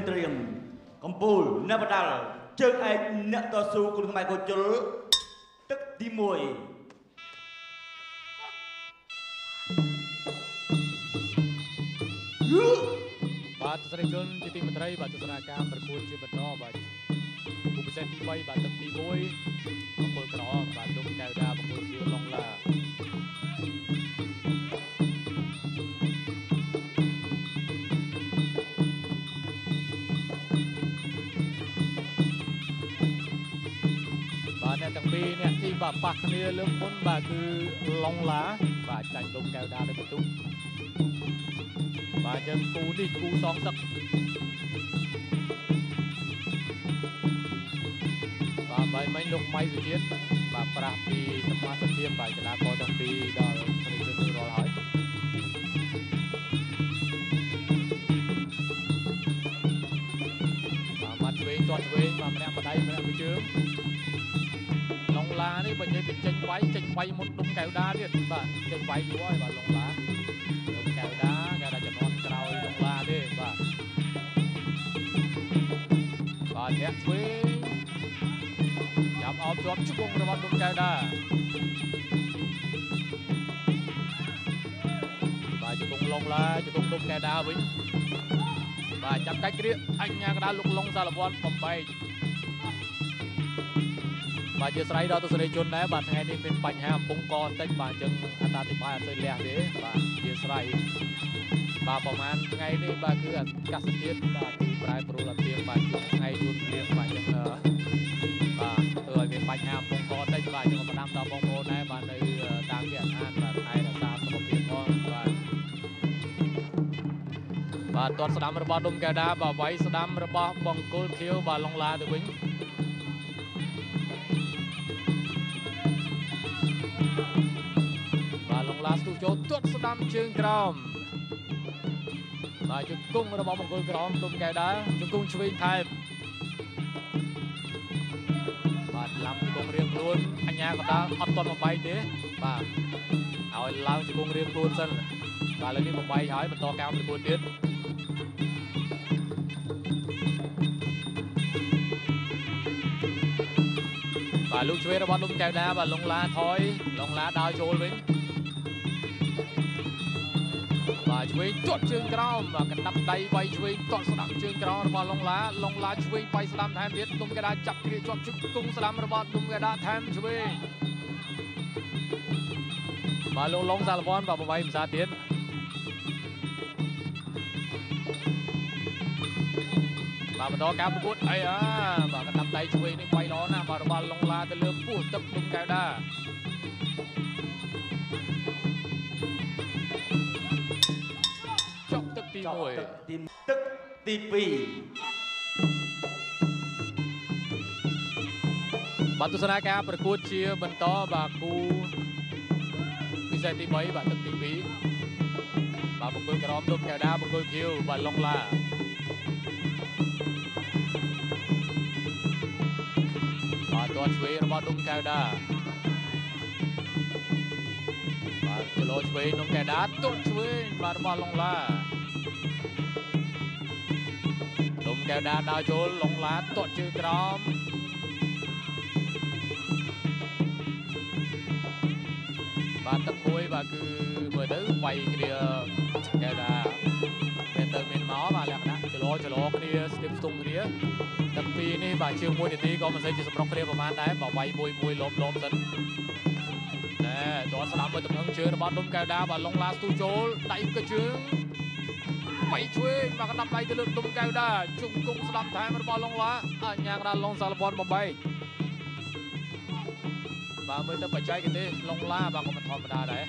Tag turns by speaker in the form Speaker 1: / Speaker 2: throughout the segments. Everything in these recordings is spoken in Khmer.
Speaker 1: ត្រៀមកំពូលនៅបដាល់ជើងឯកអ្នកតស៊ូគុណខ្មែរកោជលទឹកទី1
Speaker 2: បាទស្រីជនជាទីមេត្រីបាទទស្សនាការប្រកួតជាបន្តបាទឧបសេនទី3បាទទឹកទី1បង្គោលក្របាទលោកកៅដាបង្គោលជាឡុងឡាបាទអ្នកទាំងពីរអ្នកទីបាទប៉ះគ្នាលើកមុនបាទគឺឡុងឡាបាទចាញ់លោកកៅដាដោយបន្ទុកបាទយើងគូនេះគូសងសឹកបាទមិនលោកម៉ៃសុជាតិបាទប្រាស់ពីសមាជិកភាពបាទកីឡាករទាំងពីរដល់ស្រីជនរាល់ហើយបាទមាត់ឆ្វេងទាត់ឆ្វេងបាទម្នាក់បដៃម្នាក់ពីជើងឡុងឡានេះបើនិយាយពីចេញវាយមុនដុំកៅដាទៀតបាទចេញវាយយូរហើយបាទឡុងឡាកៅដាចំនួនក្រោយឡុងឡាទេបាទអ្នកឆ្វេងចាប់អោបជាប់ជង្គង់របស់ដុំកៅដាបាទជង្គង់ឡុងឡាជង្គង់ដុំកៅដាវិញបាទចាប់កាច់គ្រាអញ្ញាកដាលុកឡុងសារវ័នបំបែកបាទជាស្រ័យដល់ទស្សនិកជនដែរបាទថ្ងៃនេះមានបញ្ហាអំពង់កបន្តិចបាទអញ្ចឹងអត្តាធិប្បាយអត់សូវលះទេបាទជាស្រ័យបាទប្រហែលថ្ងៃនេះបាទគឺអាកាសធាតុបាទគឺប្រែប្រួលអត់ទៀងបាទជួបថ្ងៃជួនព្រៀងបាទអញ្ចឹងបាទធ្វើឲ្យមានបញ្ហាអំពង់កបន្តិចបាទអញ្ចឹងក៏ផ្ដាំដល់បងប្អូនដែរបាទនៅតាមគេអានបាទថែរក្សាសុខភាពផងបាទទាត់ស្ដាំរបស់ដុំកៅដាបាទវាយស្ដាំរបស់បង្គោលខៀវបាទឡុងឡាទៅវិញបាទឡុងឡាស្ទុះចូលទាត់ស្ដាំជើងក្រោមបាទជង្គង់របស់បង្គោលក្រោមដុំកៅដាជង្គង់ឆ្វេងថែមបាទឡាំជង្គង់រៀងខ្លួនអញ្ញាកដាអត់ទាន់បំបែកទេបាទឲ្យឡើងជង្គង់រៀងខ្លួនសិនបាទឥឡូវនេះបំបែកហើយបន្តការប្រកួតទៀតបាទលោកឆ្វេងរបស់ដុំកៅដាបាទឡុងឡាថយឡុងឡាដើរចូលវិញបាទឆ្វេងទាត់ជើងក្រោមបាទកណ្ដាប់ដៃវាយឆ្វេងទាត់ស្ដាំជើងក្រោមរបស់ឡុងឡាឆ្វេងវាយស្ដាំថែមទៀតដុំកៅដាចាប់គ្រាជាប់ជង្គង់ស្ដាំរបស់ដុំកៅដាថែមឆ្វេងបាទលោកឡុងសារវ័នបាទបវាយភាសាទៀតបាទបន្តការប្រកួតអីបាទកណ្ដាប់ដៃឆ្វេងនេះវាយល្អណាស់បាទរបស់ឡុងឡាទៅលើពោះទឹកដុំកៅដាចុកទឹកទី1
Speaker 1: ទឹកទី2
Speaker 2: បាទទស្សនាការប្រកួតជាបន្តបាទគូពិសេសទី3បាទទឹកទី2បាទបង្គោលក្រមដុំកៅដាបង្គោលខៀវបាទឡុងឡាបាទទាត់ឆ្វេងរបស់ដុំកៅដាបាទចលោឆ្វេងដុំកៅដាទាត់ឆ្វេងបាទរបស់ឡុងឡាដុំកៅដាដើរចូលឡុងឡាទាត់ជើងក្រោមបាទទឹកមួយបាទគឺមើលទៅវាយគ្នាកៅដាពេលទៅមានមកបាទលក្ខណៈចលោគ្នាស្ទាបស្ទង់គ្នាទឹកពីរនេះបាទជើង1នាទីក៏មិនសូវជាសម្រុងគ្នាប្រហែលដែរបើវាយមួយលំសិនណែទាត់ស្ដាំមើលទំហឹងជើងរបស់ដុំកៅដាបាទឡុងឡាស្ទុះចូលដៃកជើងវាយឆ្វេងបាទកណ្ដាប់ដៃទៅលើដុំកៅដាជង្គង់ស្ដាំថែមរបស់ឡុងឡាអញ្ញាកដាឡុងសារវ័នបំបែកបាទមើលទៅបច្ចេកទេសឡុងឡាបាទក៏មិនធម្មតាដែរ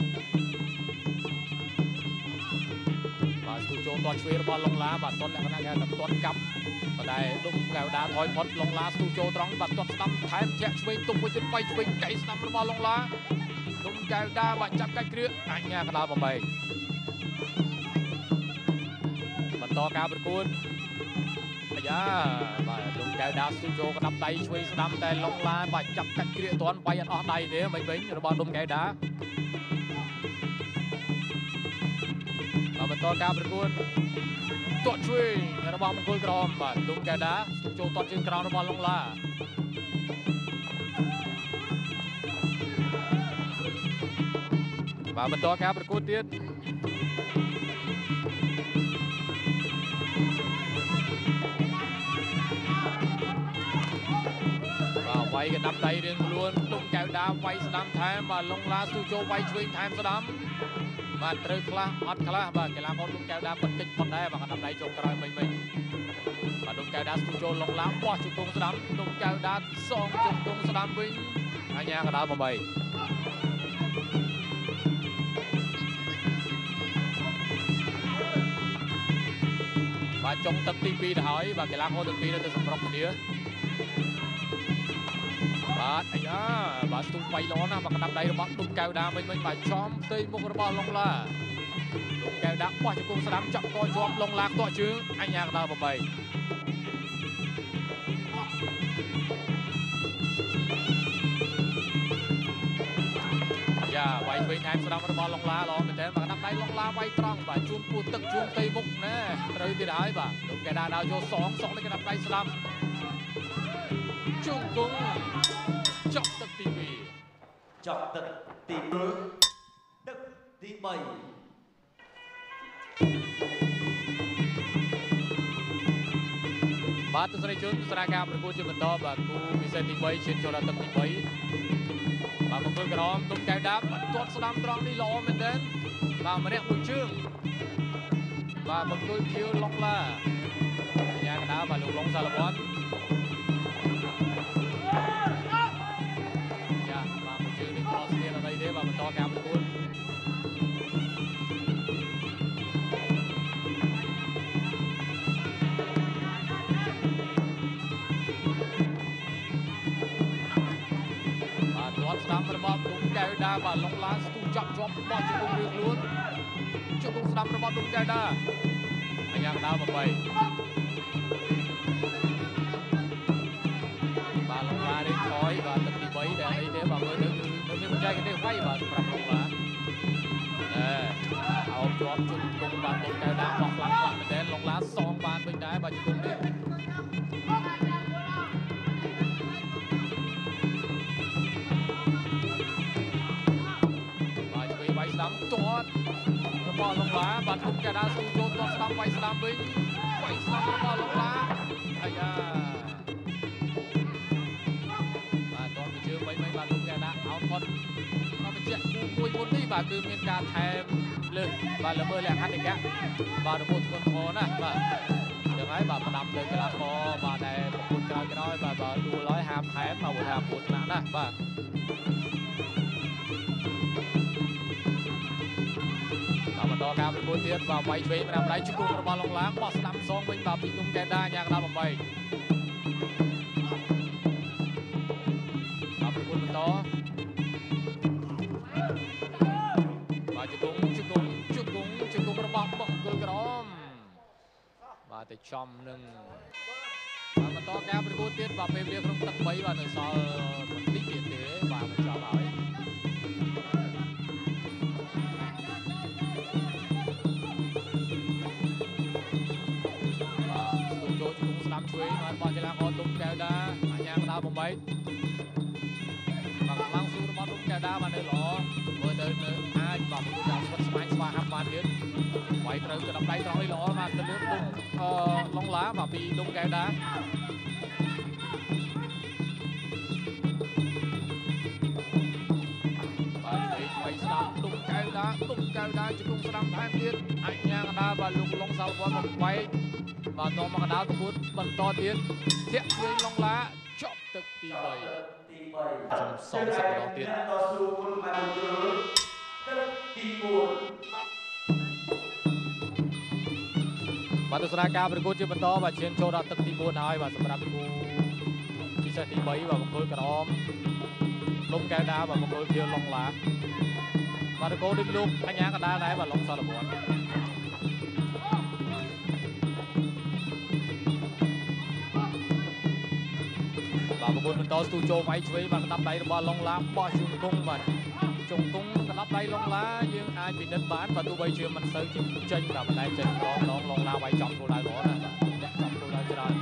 Speaker 2: បាទស្ទុះចូលទាត់ឆ្វេងរបស់ឡុងឡាបាទទាត់លក្ខណៈគេថាទាត់កាប់ប៉ុន្តែដុំកៅដាថយផុតឡុងឡាស្ទុះចូលត្រង់បាទទាត់ស្ដាំថែមធាក់ឆ្វេងទុំមួយទៀតវាយឆ្វេងកៃស្ដាំរបស់ឡុងឡាដុំកៅដាបាទចាប់កាច់គ្រឿងអញ្ញាកដាបំបែកបន្តការប្រកួតអាយ៉ាបាទដុំកៅដាស្ទុះចូលកណ្ដាប់ដៃឆ្វេងស្ដាំតែឡុងឡាបាទចាប់កាច់គ្រឿងទាន់វាយអត់អស់ដៃទេវិញរបស់ដុំកៅដាបាទបន្តការប្រកួតទាត់ជួយរបស់មង្គលក្រមបាទទុំកែដាចូលទាត់ជើងក្រោមរបស់ឡុងឡាបាទបន្តការប្រកួតទៀតវាយកណ្ដាប់ដៃរៀងខ្លួនទុំកែវដាវាយស្ដាំថែមបាទឡុងឡាស៊ូចូលវាយឆ្វេងថែមស្ដាំបាទត្រូវខ្លះអត់ខ្លះបាទកីឡាករទុំកែវដាបិទកិច្ចប៉ុណ្ណែបាទកណ្ដាប់ដៃចុងក្រោយមិញបាទទុំកែវដាស៊ូចូលឡុងឡាបោះជង្គង់ស្ដាំទុំកែវដាសងជង្គង់ស្ដាំវិញអញ្ញាកណ្ដាល8បាទចុងទឹកទី2ទៅហើយបាទកីឡាករទាំងពីរនៅទៅសម្រុកគ្នាបាទអាយ៉ាបាទស្ទុំវាយល្អណាស់បាទកណ្ដាប់ដៃរបស់ទុំកែវដាវិញបាទចំផ្ទៃមុខរបស់ឡុងឡាទុំកែវដាបោះជង្គង់ស្ដាំចាប់កជាប់ឡុងឡាខ្ទាក់ជើងអញ្ញាកណ្ដាល8យ៉ាវាយឆ្វេងថែមស្ដាំរបស់ឡុងឡាល្អមែនទែនបាទកណ្ដាប់ដៃឡុងឡាវាយត្រង់បាទជួនពោះទឹកជួនផ្ទៃមុខណែត្រូវទៀតហើយបាទទុំកែវដាដើរចូលសងនៅកណ្ដាប់ដៃស្ដាំជង្គង់ចប់ទឹកទី2
Speaker 1: ចប់ទឹកទី2ទឹកទី3
Speaker 2: បាទទស្សនិកជនទស្សនាការប្រកួតជាបន្តបាទគូពិសេសទី3ឈានចូលដល់ទឹកទី3បាទមង្គលក្រមទុំកែវដាបាទទាត់ស្ដាំត្រង់នេះល្អមែនទែនបាទម្នាក់មួយជើងបាទមង្គលខៀវឡុងឡាយ៉ាងកណ្ដាលបាទលោកឡុងសាឡវ័នបាទបន្តការប្រកួតបាទទាត់ស្ដាំរបស់ទុំកែវដាបាទឡុងឡាស្ទុះចាប់ជាប់របស់ជង្គង់រៀងខ្លួនជង្គង់ស្ដាំរបស់ទុំកែវដាអញ្ញាកណ្ដាល8បាទឡុងឡារៀងថយបាទទឹកទី3ដែលអីទេបាទមើលទៅមានបច្ចេកទេសវាយបាទសម្រាប់ឡុងឡាអោបជាប់ជង្គង់បាទទុំកែវដាបោះខ្លាំងមែនទែនឡុងឡាសងបានវិញដែរបាទជង្គង់នេះបាទឆ្វេងវាយស្ដាំទាត់របស់ឡុងឡាបាទទុំកែវដាស៊ូចូលទាត់ស្ដាំវាយស្ដាំវិញវាយស្ដាំរបស់ឡុងឡាអាយ៉ាបាទទាត់មួយជើងវិញបាទទុំកែវដាអោនផុតបញ្ជាក់មួយមុននេះបាទគឺមានការថែមលើសបាទល្មើលក្ខន្តិកៈបាទរបួសធ្ងន់ធ្ងរណាស់បាទចឹងហើយបាទផ្ដាំលើកីឡាករបាទដែលប្រកួតក្រោយបាទដួលហើយហាមថែមមកថាពួតថ្នាក់ណាស់បាទបន្តការប្រកួតទៀតបាទវាយឆ្វេងម្នាក់ម្ដាយជង្គង់របស់ឡុងឡាបោះស្ដាំសងវិញបាទពីទុំកែវដាយ៉ាងកណ្ដាល8បាទប្រកួតបន្តជង្គង់របស់បង្គោលក្រមបាទទៅចំនឹងបាទបន្តការប្រកួតទៀតបាទពេលវេលាក្នុងទឹក3បាទនៅសល់បន្តិចទៀតទេបាទបញ្ចប់ហើយបាទចូលជង្គង់ស្ដាំឆ្វេងបាទរបស់កីឡាករទុំកែវដាអញ្ញាកណ្ដាល8បាទកម្លាំងស៊ូរបស់ទុំកែវដាបាទនៅល្អមើលទៅនៅអាចបាទមកដល់ស្វិតស្មាញស្វាហាប់បានទៀតវាយត្រូវកណ្ដាប់ដៃត្រង់នេះល្អបាទទៅលើទុំឡុងឡាបាទពីទុំកែវដាបាទវាយស្ដាំទុំកែវដាជង្គង់ស្ដាំថែមទៀតអញ្ញាកណ្ដាលបាទលោកឡុងសាល់វ័នមកវាយបាទនាំមកកណ្ដាលប្រកួតបន្តទៀតធាក់ឆ្វេងឡុងឡាចប់ទឹកទី3សូមសងសឹកម្ដងទៀត
Speaker 1: តស៊ូគុណម៉ែមង្គលទឹកទី4
Speaker 2: បាទទស្សនាការប្រកួតជាបន្តបាទឈានចូលដល់ទឹកទី4ហើយបាទសម្រាប់គូពិសេសទី3បាទមង្គលក្រមលំកែវដាបាទមង្គលខៀវឡុងឡាបាទគោដូចលោកអញ្ញាកណ្ដាលដែរបាទឡុងសាឡវ័នបាទប្រកួតបន្តស្ទូចូលវាយឆ្វេងបាទកណ្ដាប់ដៃរបស់ឡុងឡាបោះជង្គង់បាទជង្គង់កណ្ដាប់ដៃឡងឡាយើងអាចពិនិត្យបានបើទោះបីជាមិនសូវចេញបាទមិនដែលចេញឡងឡាវាយចំគោលដៅល្អណាស់បាទអ្នកចំគោលដៅច្រើន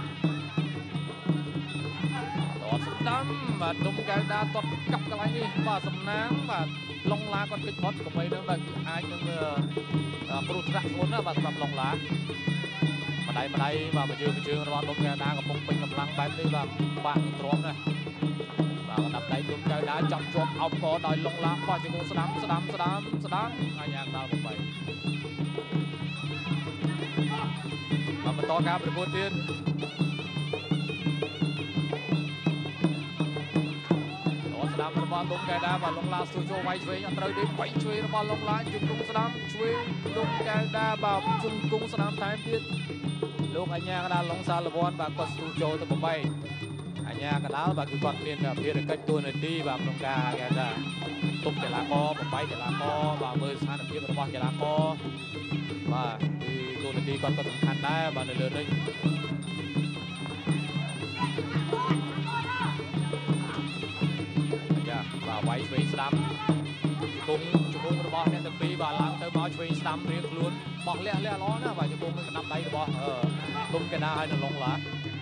Speaker 2: តស្ដាំបាទទុំកៅដាតត់កាប់កន្លែងនេះបាទសំណាងបាទឡងឡាគាត់គិតផុតកុំបីនឹងបាទអាចនឹងគ្រោះថ្នាក់ធ្ងន់ណាបាទសម្រាប់ឡងឡាម្ដាយបាទមកជើងរបស់ទុំកៅដាកំពុងពេញកម្លាំងបែបនេះបាទបាក់ទ្រាំណាបាទកណ្ដាប់ដៃទុំកៅដាចាប់ជាប់អោបកដោយឡងឡាបោះជង្គង់ស្ដាំអាយ៉ាងដល់8បាទបន្តការប្រកួតទៀតស្ដាំរបស់ទុំកៅដាបាទឡងឡាស្ទូចូលវាយឆ្វេងអត់ត្រូវទេវាយឆ្វេងរបស់ឡងឡាជង្គង់ស្ដាំឆ្វេងទុំកៅដាបាទជង្គង់ស្ដាំថែមទៀតលោកអញ្ញាកដាលឡុងសាលវ័នបាទគាត់ស្ទូចូលទៅ8អញ្ញាកដាលបាទគឺគាត់មានភារកិច្ចតួនាទីបាទក្នុងការគេថាទប់កីឡាករ8កីឡាករបាទមើលស្ថានភាពរបស់កីឡាករបាទគឺតួនាទីគាត់ក៏សំខាន់ដែរបាទនៅលើនេះបាទវាយឆ្វេងស្ដាំជង្គង់របស់អ្នកទាំងពីរបាទឡើងទៅមកឆ្វេងស្ដាំរៀងខ្លួនបោះលះល្អណាស់បាទជង្គង់នឹងកណ្ដាប់ដៃរបស់ទុំកេណាហើយនៅឡុងឡា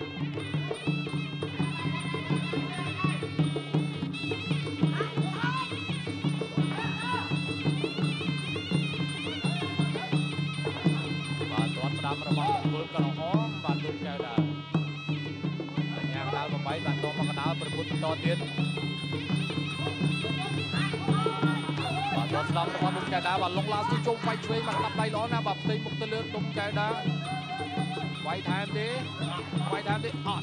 Speaker 2: បាទទាត់ស្ដាំរបស់គល់ក្រហមបាទទុំកេណាអញ្ញាកដាល8បាទតមកកដាលប្រកួតបន្តទៀតបាទស្ដាំរបស់ទុំកៅដាបាទឡុងឡាស្ទូជុំវាយឆ្វេងបាទកណ្ដាប់ដៃល្អណាស់បាទផ្ទៃមុខទៅលើទុំកៅដាវាយថែមទេអត់ទេបាទ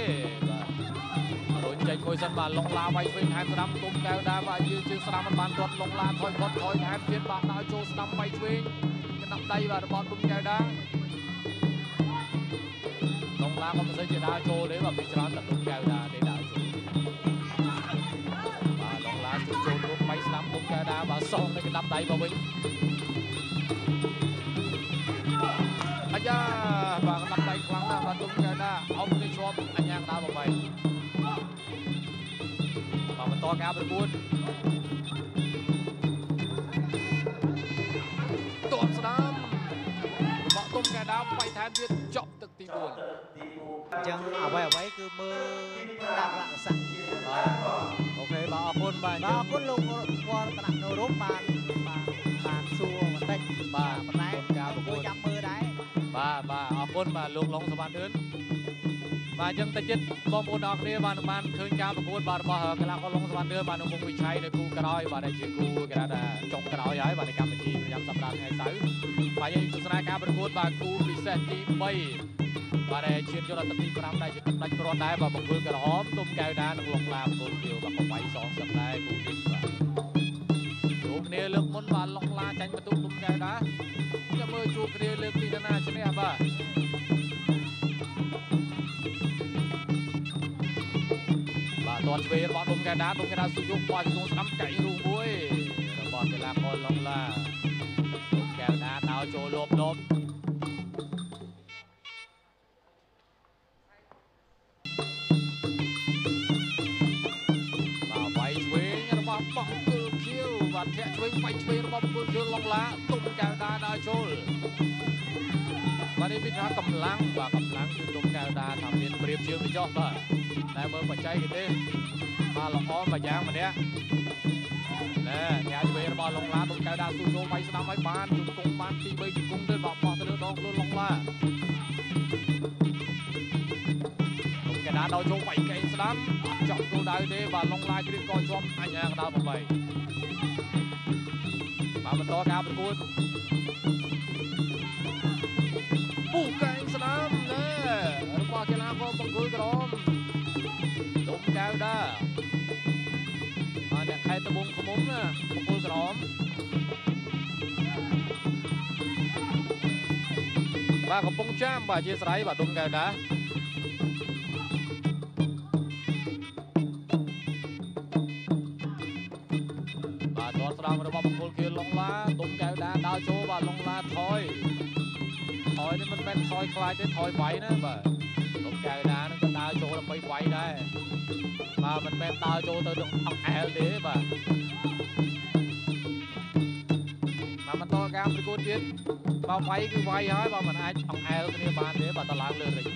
Speaker 2: រុញចេញមួយសិនបាទឡុងឡាវាយឆ្វេងថែមស្ដាំទុំកៅដាបាទយើងជើងស្ដាំមិនបានទាត់ឡុងឡាថយថែមទៀតបាទដើរចូលស្ដាំវាយឆ្វេងកណ្ដាប់ដៃបាទរបស់ទុំកៅដាឡុងឡាក៏មិនសូវជាដើរចូលទេបាទពីច្រើនតែទុំកៅដាទេដើរចូលចូលរួមបៃស្ដាំទុំកៅដាបាទសងនៅកណ្ដាប់ដៃមកវិញអាយ៉ាបាទកណ្ដាប់ដៃខ្លាំងណាស់បាទទុំកៅដាអោបទៅជាប់អញ្ញាកដា8បាទបន្តការប្រកួតទាត់ស្ដាំរបស់ទុំកៅដាវាយថែមទៀតចប់ទឹកទី4
Speaker 3: អញ្ចឹងអ្វីគឺមើលដាក់រក្សា
Speaker 2: បាទអូខេបាទអរគុណបាទ
Speaker 3: អរគុណលោកវរតននរមបានសួរបន្តិច
Speaker 2: បាទ
Speaker 3: ប៉ុន្តែការប្រកួតចាំមើលដែរ
Speaker 2: បាទអរគុណបាទលោកឡុងសវណ្ណឿនបាទអញ្ចឹងតិចទៀតបងប្អូនអរគ្នាបានឃើញការប្រកួតបាទរបស់កីឡាករឡុងសវណ្ណឿនបាទនៅមុខវិឆ័យនៅគូក្រោយបាទដែលជាគូគេថាចុងក្រោយហើយបាទនៃកម្មវិធីប្រចាំសប្តាហ៍ថ្ងៃសៅរ៍បាទយើងទស្សនាការប្រកួតបាទគូពិសេសទី3បាទដែលឈានចូលដល់ទឹកទី5ដែរជាទឹកដាច់គ្រាន់ដែរបាទបង្គោលក្រហមទុំកៅដានិងឡុងឡាបង្គោលខៀវបាទក៏វាយសងសឹកដែរគូនេះបាទជួបគ្នាលើកមុនបាទឡុងឡាចាញ់បន្ទុកទុំកៅដាចាំមើលជួបគ្នាលើកទីណាឈ្នះបាទទាត់ឆ្វេងរបស់ទុំកៅដាស៊ូយកបោះក្នុងស្ដាំកៃរូមួយរបស់កីឡាករឡុងឡាទុំកៅដាដោតចូលលបវាយឆ្វេងរបស់បង្គោលខៀវបាទធាក់ឆ្វេងវាយឆ្វេងរបស់បង្គោលខៀវឡុងឡាទុំកៅដាដើរចូលបាទនេះមានថាកម្លាំងបាទកម្លាំងគឺទុំកៅដាថាមានប្រៀបជើងទៅចុះបាទតែមើលបច្ចេកទេសបាទល្អមួយយ៉ាងម្នាក់ណែធាក់ឆ្វេងរបស់ឡុងឡាទុំកៅដាស៊ូចូលវាយស្ដាំឲ្យបានជង្គង់បាន2 3ជង្គង់ទៅបោះទៅលើដងខ្លួនឡុងឡាដល់ចូលវាយកេងស្ដាំអត់ចង់គោលដៅទេបាទឡុងឡាជ្រៀតកជាប់អញ្ញាកដាល8បាទបន្តការប្រកួតពូកេងស្ដាំណែរបស់កីឡាករបង្គោលក្រហមទុំកៅដាបាទអ្នកខេត្តត្បូងឃ្មុំណាបង្គោលក្រហមបាទកំពុងចាំបាទអធិស្ឋានបាទទុំកៅដាស្ដាំរបស់បង្គោលខៀវឡុងឡាទុំកៅដាដើរចូលបាទឡុងឡាថយនេះមិនមែនថយខ្លាចទេថយវាយណាបាទទុំកៅដានឹងក៏ដើរចូលដើម្បីវាយដែរបាទមិនមែនដើរចូលទៅនឹងអង្អែលទេបាទកម្មប្រកួតទៀតបើវាយគឺវាយហើយបើមិនអាចអង្អែលគ្នាបានទេបើតឡើងលើរិច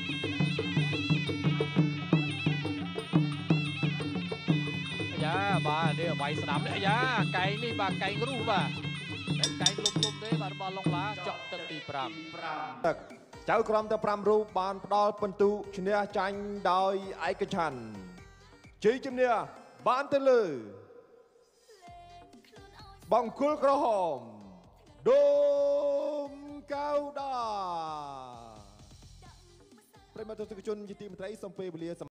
Speaker 2: អាយ៉ាបាទនេះវាយស្ដាប់នេះអាយ៉ាកែងនេះបាទកែងរុះបាទមិនកែងលុំទេបាទរបស់ឡុងឡាចក់ទឹកទី5
Speaker 4: ទឹកចៅក្រមទាំង5រូបបានផ្ដល់ពិន្ទុឈ្នះចាញ់ដោយឯកច្ឆន្ទជ័យជំនះបានទៅលើបង្គោលក្រហមដូមកៅដាប្រិមត្តទស្សនិកជនជាទីមេត្រីសូមពេលវេលា